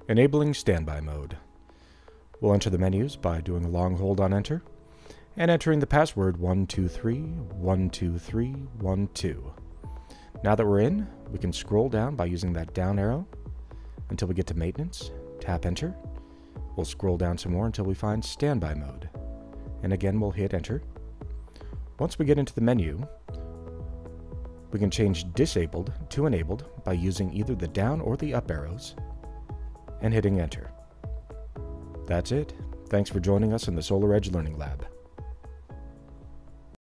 Enabling standby mode. We'll enter the menus by doing a long hold on enter and entering the password 123-123-12. Now that we're in, we can scroll down by using that down arrow until we get to maintenance, tap enter. We'll scroll down some more until we find standby mode. And again, we'll hit enter. Once we get into the menu, we can change disabled to enabled by using either the down or the up arrows and hitting enter. That's it. Thanks for joining us in the Solar Edge Learning Lab.